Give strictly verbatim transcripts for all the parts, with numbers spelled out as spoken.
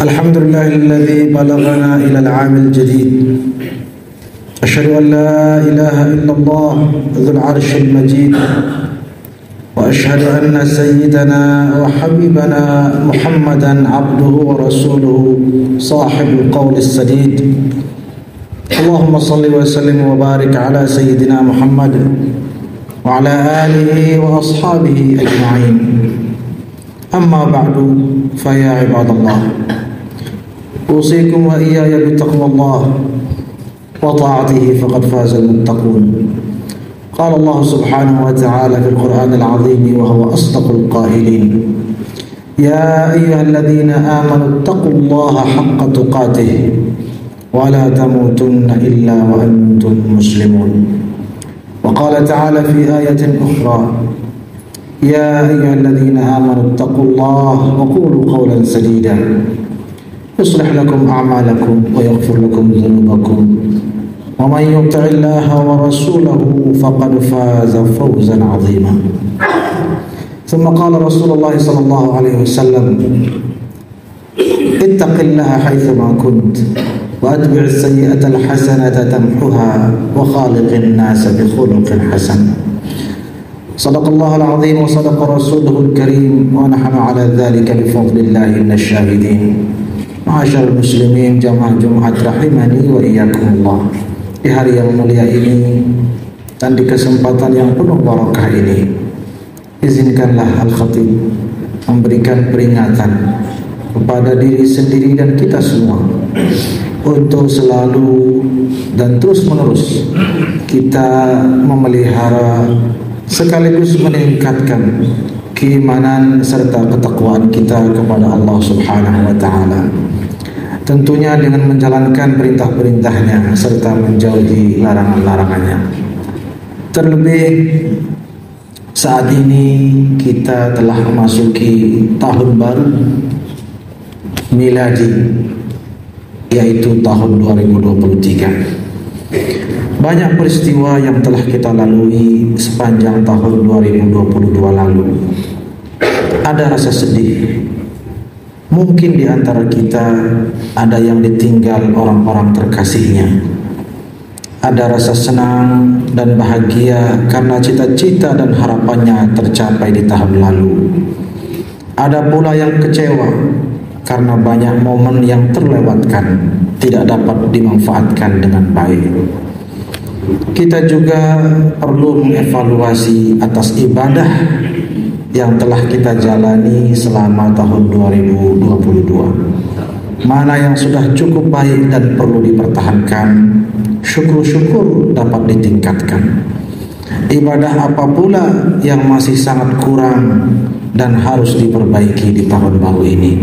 الحمد لله الذي بلغنا إلى العام الجديد. أشهد أن لا إله إلا الله ذو العرش المجيد، وأشهد أن سيدنا وحبيبنا محمدا عبده ورسوله صاحب القول السديد. اللهم صل وسلم وبارك على سيدنا محمد وعلى آله وأصحابه أجمعين. أما بعد، فيا عباد الله، أوصيكم وإياي بتقوى الله وطاعته فقد فاز المتقون. قال الله سبحانه وتعالى في القرآن العظيم وهو أصدق القائلين: يا أيها الذين آمنوا اتقوا الله حق تقاته ولا تموتن إلا وأنتم مسلمون. وقال تعالى في آية أخرى: يا أيها الذين آمنوا اتقوا الله وقولوا قولا سديدا يصلح لكم أعمالكم ويغفر لكم ذنوبكم ومن يطع الله ورسوله فقد فاز فوزا عظيما. ثم قال رسول الله صلى الله عليه وسلم: اتق الله حيثما كنت وأتبع السيئة الحسنة تمحها وخالق الناس بخلق حسن. صدق الله العظيم وصدق رسوله الكريم ونحن على ذلك بفضل الله من الشاهدين. Ma'asyar muslimin jamaah Jumat rahimani wa iyyakumullah. Di hari yang mulia ini dan di kesempatan yang penuh barakah ini, izinkanlah Al-Khatib memberikan peringatan kepada diri sendiri dan kita semua untuk selalu dan terus menerus kita memelihara sekaligus meningkatkan keimanan serta ketakwaan kita kepada Allah Subhanahu wa taala. Tentunya dengan menjalankan perintah-perintahnya serta menjauhi larangan-larangannya. Terlebih saat ini kita telah memasuki tahun baru miladi, yaitu tahun dua ribu dua puluh tiga. Banyak peristiwa yang telah kita lalui sepanjang tahun dua ribu dua puluh dua lalu. Ada rasa sedih. Mungkin di antara kita ada yang ditinggal orang-orang terkasihnya. Ada rasa senang dan bahagia karena cita-cita dan harapannya tercapai di tahun lalu. Ada pula yang kecewa karena banyak momen yang terlewatkan, tidak dapat dimanfaatkan dengan baik. Kita juga perlu mengevaluasi atas ibadah yang telah kita jalani selama tahun dua ribu dua puluh dua. Mana yang sudah cukup baik dan perlu dipertahankan, syukur-syukur dapat ditingkatkan. Ibadah apa pula yang masih sangat kurang dan harus diperbaiki di tahun baru ini.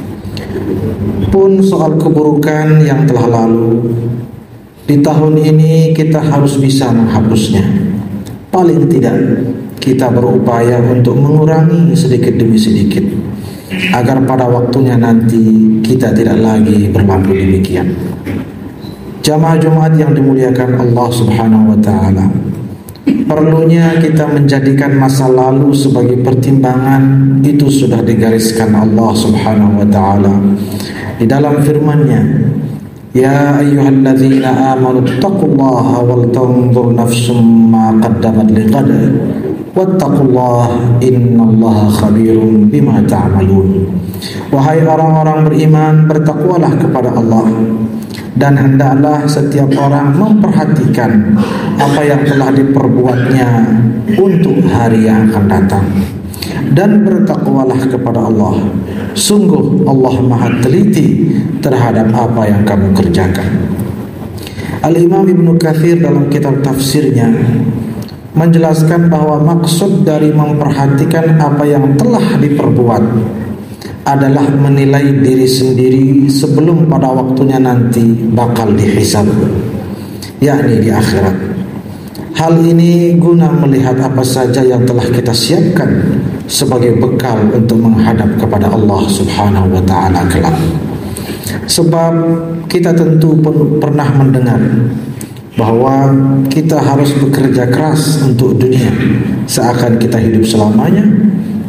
Pun soal keburukan yang telah lalu, di tahun ini kita harus bisa menghapusnya. Paling tidak kita berupaya untuk mengurangi sedikit demi sedikit, agar pada waktunya nanti kita tidak lagi berlaku demikian. Jamaah Jumat yang dimuliakan Allah Subhanahu wa taala, perlunya kita menjadikan masa lalu sebagai pertimbangan. Itu sudah digariskan Allah Subhanahu wa taala di dalam firman-Nya: Ya ayyuhalladzina amanu taqullaha wal tanzur nafsum ma qaddamat liqad wattaqullaha innallaha khabirum bima ta'malun. Wahai orang-orang beriman, bertakwalah kepada Allah, dan hendaklah setiap orang memperhatikan apa yang telah diperbuatnya untuk hari yang akan datang. Dan bertakwalah kepada Allah, sungguh Allah Maha teliti terhadap apa yang kamu kerjakan. Al-Imam Ibnu Katsir dalam kitab tafsirnya menjelaskan bahwa maksud dari memperhatikan apa yang telah diperbuat adalah menilai diri sendiri sebelum pada waktunya nanti bakal dihisab, yakni di akhirat. Hal ini guna melihat apa saja yang telah kita siapkan sebagai bekal untuk menghadap kepada Allah Subhanahu wa taala kelak. Sebab kita tentu pun pernah mendengar bahwa kita harus bekerja keras untuk dunia, seakan kita hidup selamanya.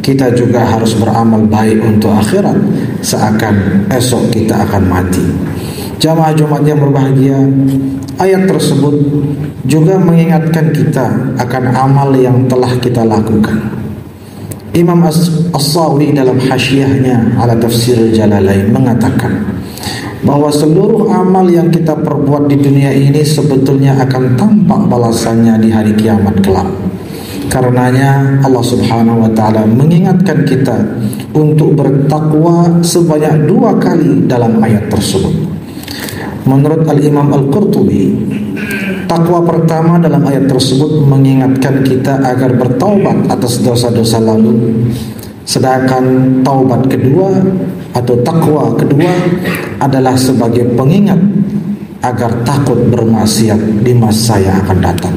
kita juga harus beramal baik untuk akhirat, seakan esok kita akan mati. Jamaah Jumat yang berbahagia, ayat tersebut juga mengingatkan kita akan amal yang telah kita lakukan. Imam As-Sawi dalam hasyiahnya ala tafsir Jalalain mengatakan bahwa seluruh amal yang kita perbuat di dunia ini sebetulnya akan tampak balasannya di hari kiamat kelak. Karenanya Allah Subhanahu wa taala mengingatkan kita untuk bertakwa sebanyak dua kali dalam ayat tersebut. Menurut Al-Imam Al-Qurtubi, takwa pertama dalam ayat tersebut mengingatkan kita agar bertaubat atas dosa-dosa lalu. Sedangkan taubat kedua atau takwa kedua adalah sebagai pengingat agar takut bermaksiat di masa yang akan datang.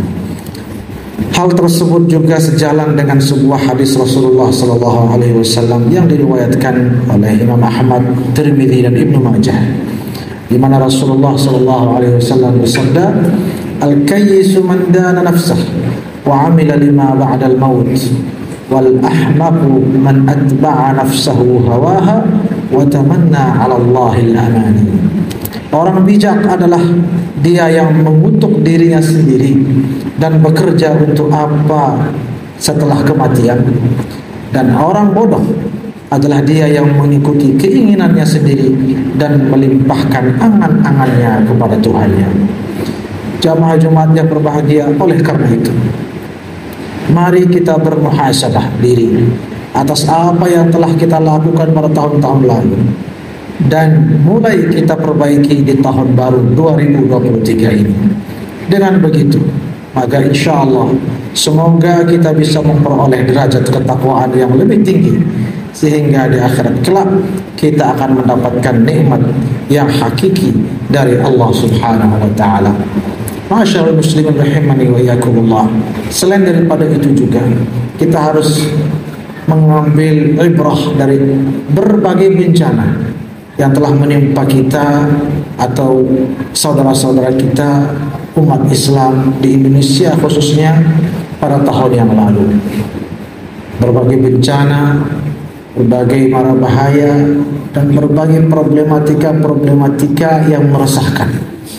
Hal tersebut juga sejalan dengan sebuah hadis Rasulullah sallallahu alaihi wasallam yang diriwayatkan oleh Imam Ahmad, Tirmidzi dan Ibnu Majah, di mana Rasulullah sallallahu alaihi wasallam bersabda, "Al-kayyisu man dana nafsah wa 'amila lima ba'da al-maut, wal ahmaqu man atba'a nafsahu hawaha wa tamanna 'ala Allahil amani." Orang bijak adalah dia yang mengutuk dirinya sendiri dan bekerja untuk apa setelah kematian. Dan orang bodoh adalah dia yang mengikuti keinginannya sendiri dan melimpahkan angan-angannya kepada Tuhannya. Jamaah Jumat yang berbahagia, oleh karena itu, mari kita bermuhasabah diri atas apa yang telah kita lakukan pada tahun-tahun lalu, dan mulai kita perbaiki di tahun baru dua ribu dua puluh tiga ini. Dengan begitu, maka insya Allah semoga kita bisa memperoleh derajat ketakwaan yang lebih tinggi, sehingga di akhirat kelak kita akan mendapatkan nikmat yang hakiki dari Allah Subhanahu wa taala. Masyaallah muslimin rahimani wa iyyakumullah. Selain daripada itu juga kita harus mengambil ibrah dari berbagai bencana yang telah menimpa kita atau saudara-saudara kita umat Islam di Indonesia khususnya pada tahun yang lalu. Berbagai bencana, berbagai mara bahaya, dan berbagai problematika-problematika yang meresahkan.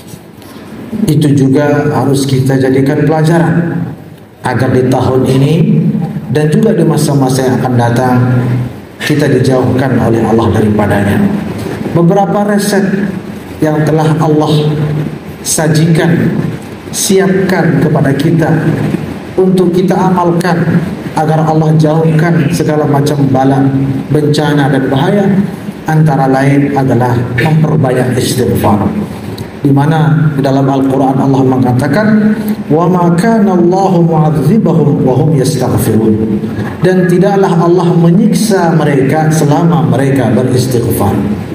Itu juga harus kita jadikan pelajaran agar di tahun ini dan juga di masa-masa yang akan datang kita dijauhkan oleh Allah daripadanya. Beberapa resep yang telah Allah sajikan, siapkan kepada kita untuk kita amalkan agar Allah jauhkan segala macam bala, bencana dan bahaya, antara lain adalah memperbanyak istighfar. Di mana di dalam Al-Quran Allah mengatakan, wa ma kana Allahu mu'adzibahum wa hum yastaghfirun, dan tidaklah Allah menyiksa mereka selama mereka beristighfar.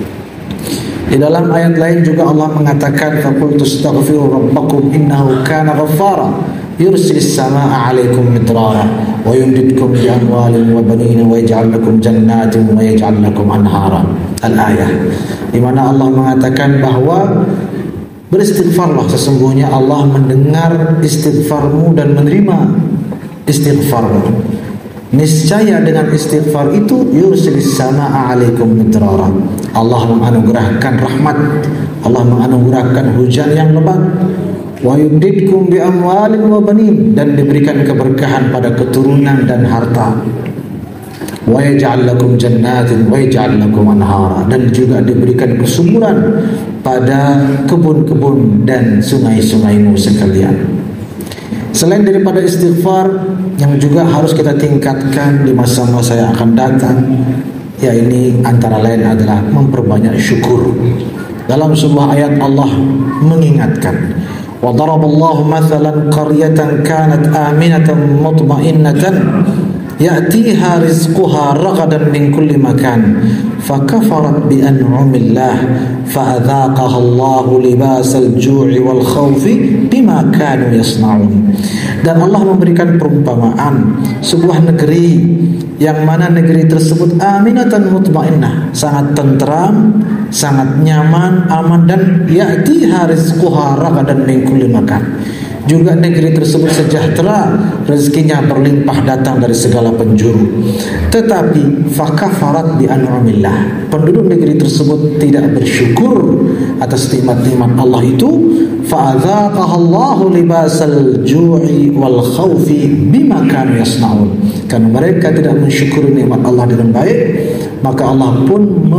Di dalam ayat lain juga Allah mengatakan, faqultu astaghfiru rabbakum innahu kana ghaffara yursilis samaa'a 'alaikum midrara wa yumdidkum bi amwalin wa banina wa yaj'al lakum jannatin wa yaj'al lakum anhara. Al-ayah, di mana Allah mengatakan bahwa beristighfarlah, sesungguhnya Allah mendengar istighfarmu dan menerima istighfarmu. Niscaya dengan istighfar itu yursilis samaa'a 'alaikum midrara, Allah menganugerahkan rahmat, Allah menganugerahkan hujan yang lebat, wa yumdidkum bi amwalin wa banin, dan diberikan keberkahan pada keturunan dan harta, wa yaj'al lakum jannatin wa yaj'al lakum anhara, dan juga diberikan kesuburan pada kebun-kebun dan sungai-sungaimu sekalian. Selain daripada istighfar yang juga harus kita tingkatkan di masa-masa yang akan datang, ya ini antara lain adalah memperbanyak syukur. Dalam sebuah ayat Allah mengingatkan, wa daraballahu mathalan qaryatan kanat aminatan mutma'innatan ya'tiha rizquha ragadan min kulli makan fakafarat bi an'amillah fa'adhaqaha Allahu libasal ju'i wal khawfi bima kanu yasna'un. Dan Allah memberikan perumpamaan sebuah negeri yang mana negeri tersebut aminatan mutmainnah, sangat tentram, sangat nyaman, aman, dan ya'tiha rizquha ragadan min kulli makan, Juga negeri tersebut sejahtera, rezekinya berlimpah datang dari segala penjuru. Tetapi fakafarat bi an'amillah, penduduk negeri tersebut tidak bersyukur atas nikmat-nikmat Allah itu. Fa'adzaqaha Allahu libasal ju'i wal khaufi bima kanu yasnaun. Karena mereka tidak mensyukuri nikmat Allah dengan baik, maka Allah pun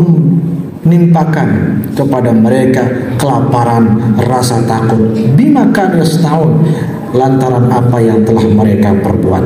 menimpakan kepada mereka kelaparan, rasa takut bima kanu yasnaun, lantaran apa yang telah mereka perbuat.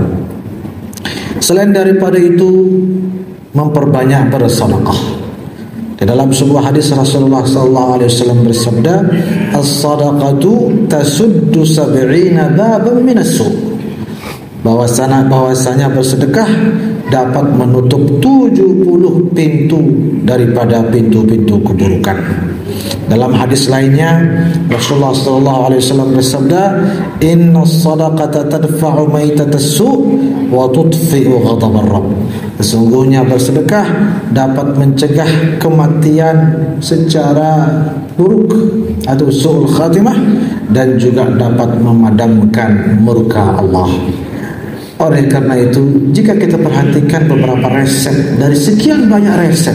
Selain daripada itu, memperbanyak bersedekah. Di dalam sebuah hadis Rasulullah sallallahu alaihi wasallam bersabda, "As-sadaqatu tasuddu sab'ina baban min as-su'." Bahwasanya bahwasanya bersedekah dapat menutup tujuh puluh pintu daripada pintu-pintu keburukan. Dalam hadis lainnya Rasulullah sallallahu alaihi wasallam bersabda, "Inna as-sadaqata tadfa'u maitatas su' wa tudfi'u ghadabar rabb." Sesungguhnya bersedekah dapat mencegah kematian secara buruk atau su'ul khatimah, dan juga dapat memadamkan murka Allah. Oleh karena itu, jika kita perhatikan beberapa resep dari sekian banyak resep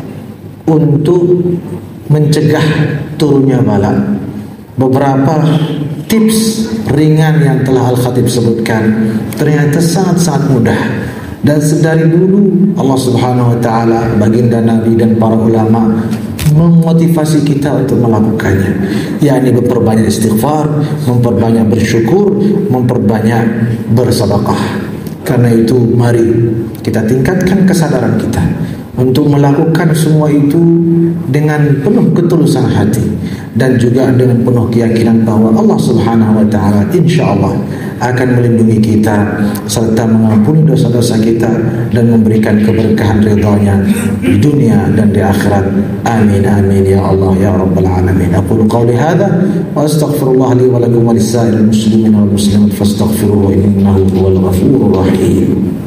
untuk mencegah turunnya bala, beberapa tips ringan yang telah Al-Khatib sebutkan ternyata sangat-sangat mudah. Dan sedari dulu Allah Subhanahu wa taala, baginda Nabi dan para ulama memotivasi kita untuk melakukannya, yakni memperbanyak istighfar, memperbanyak bersyukur, memperbanyak bersedekah. Karena itu mari kita tingkatkan kesadaran kita untuk melakukan semua itu dengan penuh ketulusan hati dan juga dengan penuh keyakinan bahwa Allah Subhanahu wa taala insyaallah akan melindungi kita serta mengampuni dosa-dosa kita dan memberikan keberkahan ridha-Nya di dunia dan di akhirat. Amin amin ya Allah ya rabbal alamin. Aqulu qawli hadza wa astaghfirullah li wa lakum wa lisa'iril muslimin wal muslimat fastaghfiruhu innahu huwal ghafurur rahim.